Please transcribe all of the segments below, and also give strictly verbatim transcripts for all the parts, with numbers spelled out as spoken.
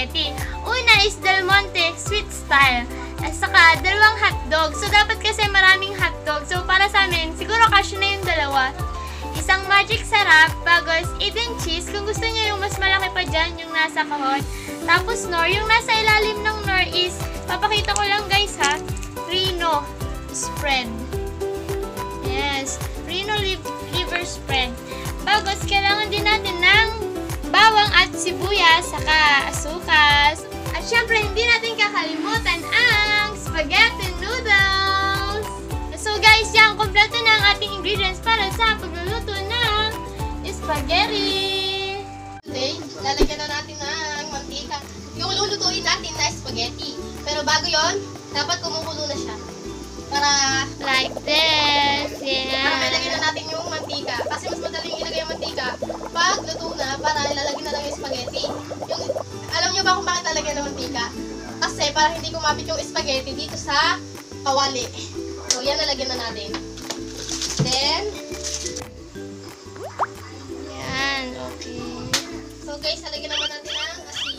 spaghetti. Una is Del Monte Sweet Style. At saka, dalawang hotdog. So, dapat kasi maraming hotdog. So, para sa amin, siguro kasya na yung dalawa. Isang magic sarap, bagos Eden cheese. Kung gusto niyo yung mas malaki pa dyan, yung nasa kahon. Tapos, Knorr. Yung nasa ilalim ng Knorr is, papakita ko lang guys ha, Reno spread. Yes, Reno liver spread. Bagos, kailangan din natin ng bawang at sibuyas, saka asukas. At syempre, hindi natin kakalimutan ang spaghetti noodles. So guys, yan, kompleto na ang ating ingredients para sa pagluluto ng spaghetti. Okay, lalagyan na natin ng mantika. Yung lulutuin natin na spaghetti. Pero bago yon, dapat kumukulo na siya. Para Like this, para yeah. ilagyan na natin yung mantika. Kasi mas madaling ilagay yung mantika pag luto na, para ilalagay na lang yung spaghetti. Yung, alam nyo ba kung bakit lalagyan ng mantika? Kasi para hindi kumapit yung spaghetti dito sa kawali. So yan, lalagyan na natin. Then, Yan, okay. so guys, lalagyan naman natin ng asin.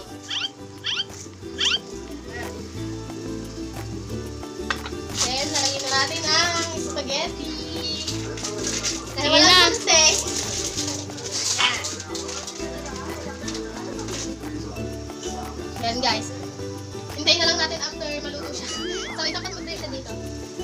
Then, lalagyan na natin ang spaghetti. Dahil Sige walang na. sunste. Yan guys. Hintayin na lang natin after maluto siya. So, itapat mo din siya dito.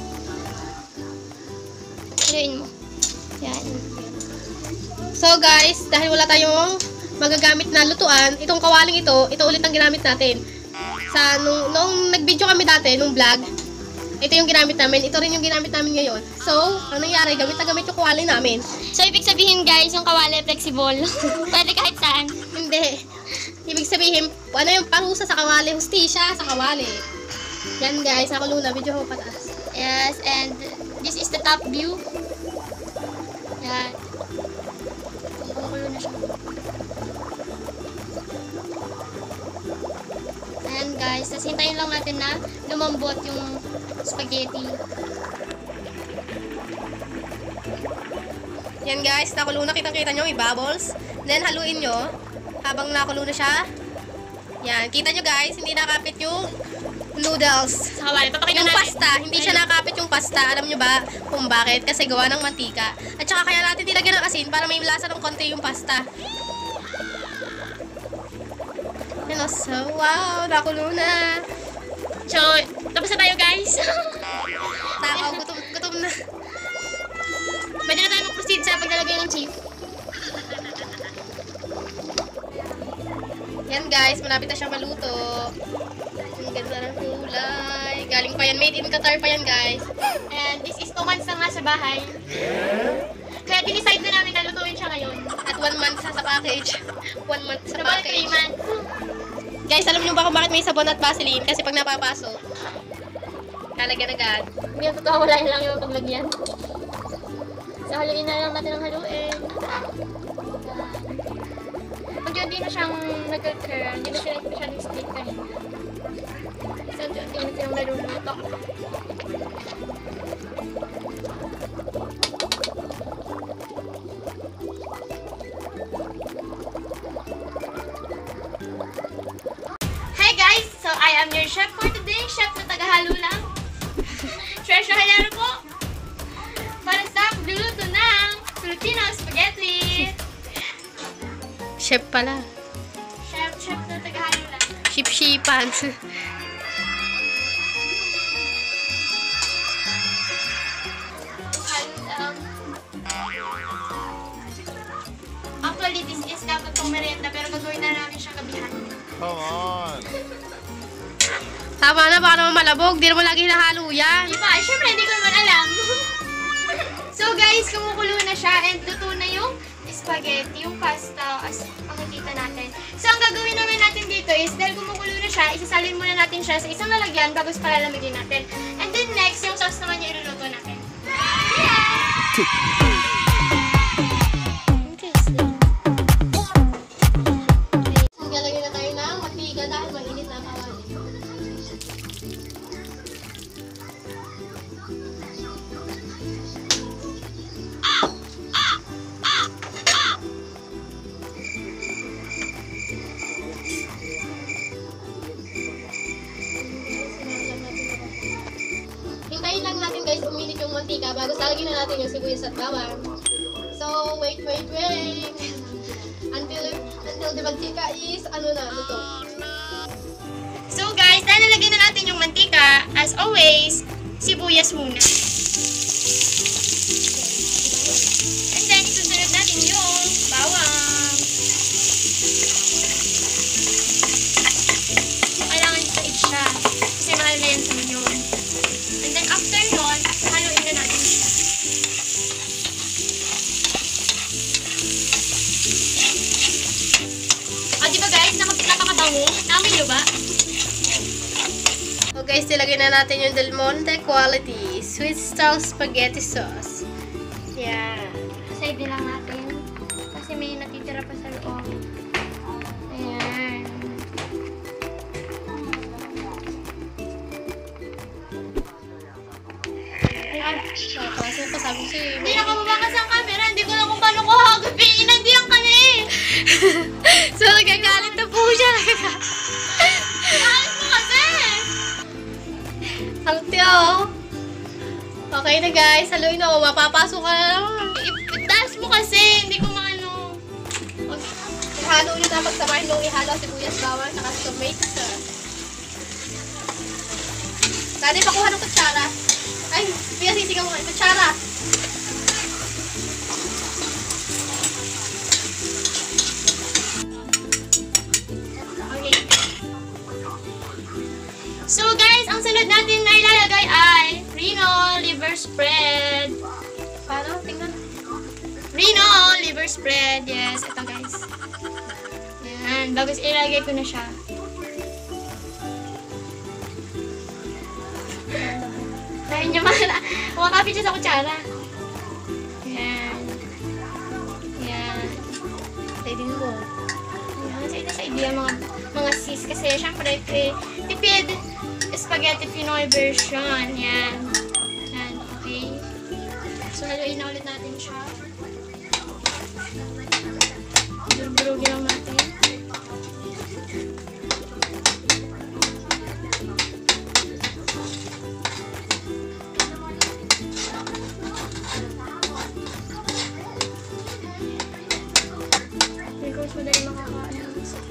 Haluin mo. Yan. So guys, dahil wala tayong magagamit na lutuan, itong kawaling ito, ito ulit ang ginamit natin. Sa nung, nung nag-video kami dati, nung vlog, ito yung ginamit namin. Ito rin yung ginamit namin ngayon. So, ang nangyari, gamit na gamit yung kawaling namin. So, ibig sabihin guys, yung kawali flexible. Pwede kahit saan. Hindi. Ibig sabihin, ano yung parusa sa kawali, hustisya sa kawali. Yan guys, nakulo na. Video ko pataas. Yes, and this is the top view. Yan. Kumukulo na siya. Ayan guys, tapos hintayin lang natin na lumambot yung spaghetti. Yan guys, nakulo na. Kitang-kita nyo, may bubbles. Then, haluin nyo. Habang nakulo na siya. Yan, kita nyo guys, hindi nakapit yung noodles. Sa kawali, papakita Yung natin. pasta, hindi siya nakapit yung pasta. Alam nyo ba kung bakit? Kasi gawa ng mantika. At saka kaya natin nilagyan ng asin para may lasa ng konti yung pasta. Yan o, so wow, nakulo na. So, tapos na tayo guys. Tao, gutom, gutom na. Pwede na tayo mag-proceed sa paglalagay ng chip. Yan guys, malapit na siya maluto. Ang ganda ng kulay. Galing pa yan, made in Qatar pa yan guys. And this is two months na nga sa bahay. Kaya dinicide na namin na lutuin siya ngayon. At one month sa, sa package. One month sa Sabay three package. months. Guys, alam nyo ba kung bakit may sabon at Vaseline? Kasi pag napapasok, lalagyan agad. Hindi ang totoo, wala lang yung paglagyan. So, haluin na lang natin ang haluin. Pag yun, di na siyang nag-curl, hindi na siya masyadong stick kanina. So, yun, di na silang naluluto. Hi guys! So, I am your chef for today. Chef na tagahalo lang. Treasure Halero po. Para sa pagluluto ng Filipino spaghetti. Chef pala. Chef, chef na tagahalo lang. Ship-shipan. And, um, actually, this is dapat pang merienda, pero gagawin na namin siya gabihan. Come on. Tama na, baka naman malabog. Di naman lagi nahalo yan. Di ba? Siyempre, hindi ko naman alam. So guys, kumukulo na siya and luto na yung spaghetti, yung pasta, as makikita natin. So, ang gagawin naman natin dito is, dahil kumukulo na siya, isasalin muna natin siya sa isang lalagyan bago palalamigin natin. And then next, yung sauce naman yung iluluto natin. Maglalagay na tayo ng mantika dahil mainit na kawali. natin yung sibuyas at bawang. So, wait, wait, wait. Until, until the mantika is, ano na, luto. So guys, dahil nalagyan na natin yung mantika, as always, sibuyas muna. And then, isusunod natin yung bawang. Kailangan itaid siya. Kasi mahal na yan sa yun. And then, after nun, haluin na natin siya. Ah, di ba guys? Napakabango. Namin nyo ba? So guys, nilagay na natin yung Del Monte Quality Sweet Style Spaghetti Sauce. Yan. Side din lang natin. Kasi may natitira pa sa loob. Ayan. Ayan. So, kasi pasabi siya eh. Hindi nakababakas ang camera. Hindi ko lang kung paano ko hagapin. Inandiyan ka na eh. So, nagagalit na po siya. Nakalit mo kasi. Salty oh. Okay na guys, haluin na ako. Mapapasok ka na naman. Itaas mo kasi. Hindi ko maano. Okay. Ihalo nyo na pagsamahin nung ihalo sibuyas, bawang, saka tomato sauce. Dali, pakuha ng kutsara. Ay, Pia, sisigaw mo kayo. Kutsara. Okay. So guys, ang sunod natin na ilalagay ay Reno liver spread. Paano? Tingnan. Reno liver spread. Yes, ito guys. Yan, bago ilalagay ko na siya. Dahil niya mahal. Kumakapit siya sa kutsara. Yan. Yan. Ready mo. Yan, sa ito sa idea mga, mga sis. Kasi syempre, eh, tipid spaghetti Pinoy version. Yan. Yan, okay. So, haluin na ulit natin siya. Durugin lang natin. Hindi ko mas madali makakaano.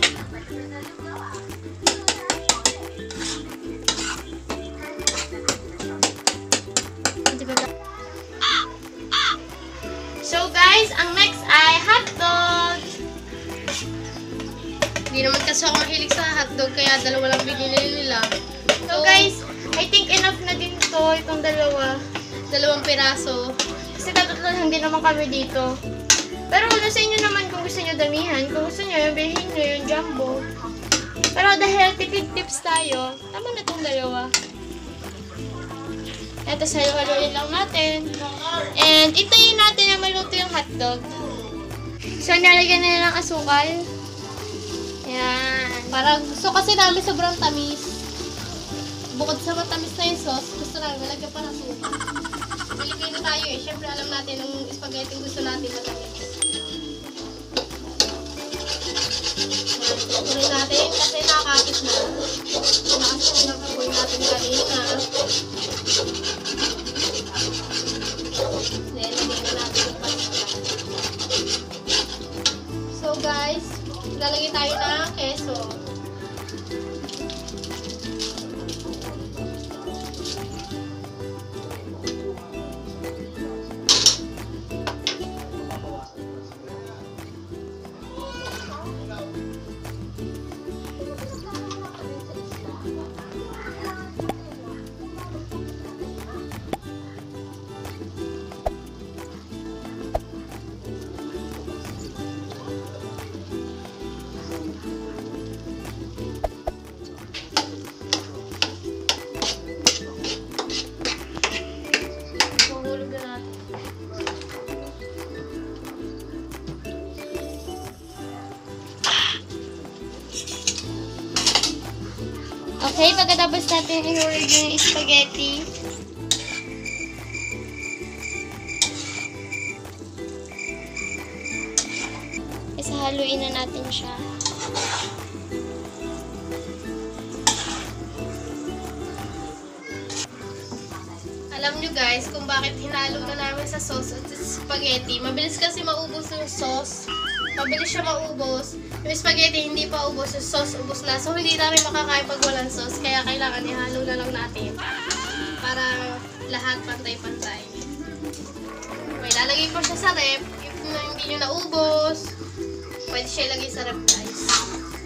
So guys, ang next ay hotdog. Hindi naman kasi ako mahilig sa hotdog, kaya dalawa lang binili nila. So guys, I think enough na din to, itong dalawa. Dalawang piraso. Kasi tatlo lang din naman kami dito. Pero kung sa inyo naman kung gusto nyo damihan, kung gusto nyo, yung bilhin nyo yung jumbo. Pero dahil tipid tips tayo, tama na itong dalawa. Ito, halo-haloin lang natin. And itayin natin na maluto yung hotdog. So, nalagyan na lang asukal. Yan. Parang gusto kasi namin sobrang tamis. Bukod sa matamis na yung sauce, gusto namin malagyan pa ng suka. Pilipino tayo eh. Siyempre alam natin ang spaghetti gusto natin matamis. Tuloy natin kasi nakakapit na. Nakasok na kapoy natin kanina. Then, lagyan na natin yung pasta. So guys, lalagyan tayo ng keso. Okay, pagkatapos natin ihulog yung spaghetti, isahaluin na natin siya. Alam alam nyo guys kung bakit hinalo na namin sa sauce at sa spaghetti. Mabilis kasi maubos yung sauce. Mabilis siya maubos. Yung spaghetti hindi pa ubos, yung sauce ubos na. So hindi namin makakain pag walang sauce. Kaya kailangan ihalo na lang natin para lahat pantay-pantay. Okay, lalagay ko siya sa rep. If na hindi nyo naubos, pwede siya ilagay sa rep guys.